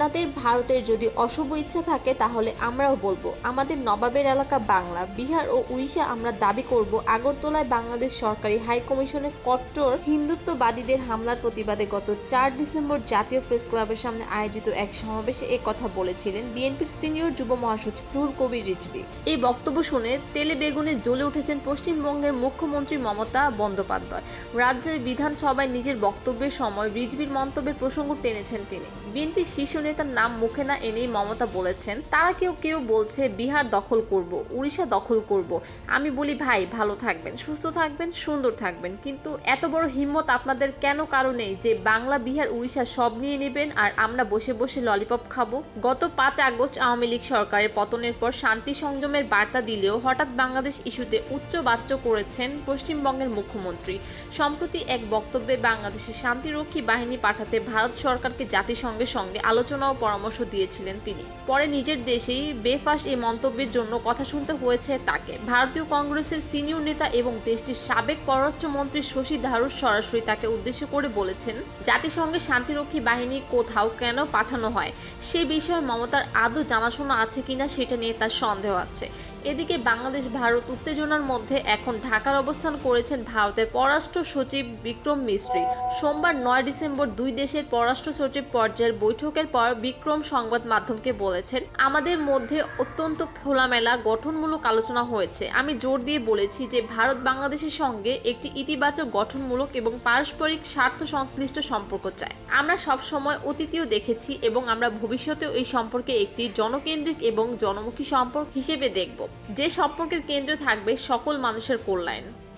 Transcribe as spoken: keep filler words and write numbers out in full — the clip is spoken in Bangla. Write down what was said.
আপনাদের ভারতের যদি অশুভ ইচ্ছা থাকে তাহলে আমরাও বলবো আমাদের নবাবের এলাকা বাংলা, বিহার ও উড়িষ্যা আমরা দাবি করব আগরতলায় বাংলাদেশ সরকারি হাই কমিশনের কট্টর হিন্দুত্ববাদীদের হামলার প্রতিবাদে গত চার ডিসেম্বর জাতীয় প্রেস ক্লাবের সামনে আয়োজিত এক সমাবেশে এ কথা বলেছিলেন বিএনপির সিনিয়র যুব মহাসচিব রুহুল কবির রিজভী। এই বক্তব্য শুনে তেলে বেগুনে জ্বলে উঠেছেন পশ্চিমবঙ্গের মুখ্যমন্ত্রী মমতা বন্দ্যোপাধ্যায়। রাজ্যের বিধানসভায় নিজের বক্তব্যের সময় রিজভীর মন্তব্যের প্রসঙ্গ টেনেছেন তিনি। বিএনপির শীর্ষ নেতার নাম মুখে না এনেই মমতা বলেছেন, তারা কেউ কেউ বলছে বিহার দখল করব, উড়িষ্যা দখল করব। আমি বলি ভাই ভালো থাকবেন, সুস্থ থাকবেন, সুন্দর থাকবেন, কিন্তু এত বড় হিম্মত আপনাদের কেন কারণে যে বাংলা, বিহার, উড়িষ্যা সব নিয়ে নেবেন আর আমরা বসে বসে ললিপপ খাবো? গত পাঁচ আগস্ট আওয়ামী লীগ সরকারের পতনের পর শান্তি সংযমের বার্তা দিলেও হঠাৎ বাংলাদেশ ইস্যুতে উচ্চবাচ্য করেছেন পশ্চিমবঙ্গের মুখ্যমন্ত্রী। সম্প্রতি এক বক্তব্যে বাংলাদেশের শান্তিরক্ষী বাহিনী পাঠাতে ভারত সরকারকে জাতিসংঘের সঙ্গে আলোচনা ও পরামর্শ দিয়েছিলেন তিনি। পরে নিজের দেশেই বেফাঁস এই মন্তব্যের জন্য কথা শুনতে হয়েছে তাকে। ভারতীয় কংগ্রেসের সিনিয়র নেতা এবং দেশটির সাবেক পররাষ্ট্রমন্ত্রী শশী থারুর সরাসরি তাকে উদ্দেশ্য করে বলেছেন, জাতিসংঘের শান্তিরক্ষী বাহিনী কোথাও কেন পাঠানো হয় সে বিষয়ে মমতার আদৌ জানাশোনা আছে কিনা সেটা নিয়ে তার সন্দেহ আছে। এদিকে বাংলাদেশ ভারত উত্তেজনার মধ্যে এখন ঢাকার অবস্থান করেছেন ভারতের পররাষ্ট্র সচিব বিক্রম মিশ্রি। সোমবার নয় ডিসেম্বর দুই দেশের পররাষ্ট্র সচিব পর্যায়ের বৈঠকের পর বিক্রম সংবাদ মাধ্যমকে বলেছেন, আমাদের মধ্যে অত্যন্ত খোলামেলা গঠনমূলক আলোচনা হয়েছে। আমি জোর দিয়ে বলেছি যে ভারত বাংলাদেশের সঙ্গে একটি ইতিবাচক গঠনমূলক এবং পারস্পরিক স্বার্থ সংশ্লিষ্ট সম্পর্ক চায়। আমরা সবসময় অতীতেও দেখেছি এবং আমরা ভবিষ্যতেও এই সম্পর্কে একটি জনকেন্দ্রিক এবং জনমুখী সম্পর্ক হিসেবে দেখব, যে সম্পর্কের কেন্দ্রে থাকবে সকল মানুষের কল্যাণ।